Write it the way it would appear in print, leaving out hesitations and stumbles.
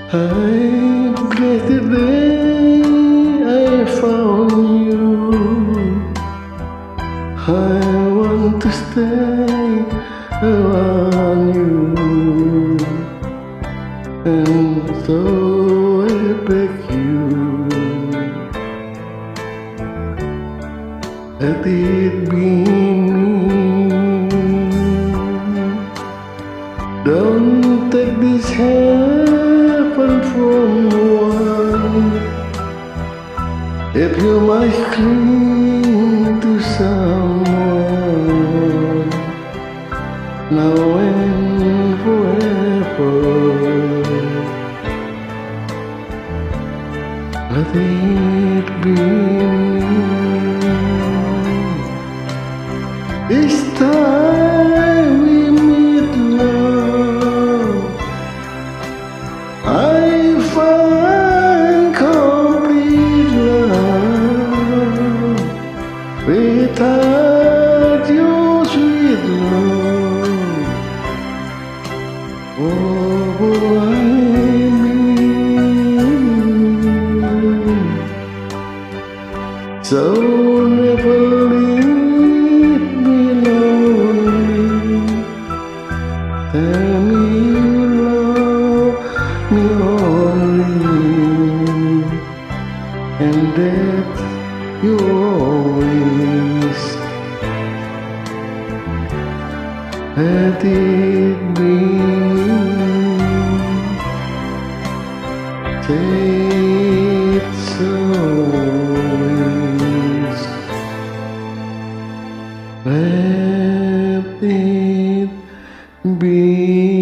I'm glad today I found you. I want to stay around you, and so I beg you, let it be me. Don't take this heaven from one. If you might cling to someone now and forever, let it be me. Each time we meet, love, I find complete love. Without your sweet love, what would I be? So never leave me lonely. Tell me you love me only, and that you always, let it be me. Say it's always, let it be.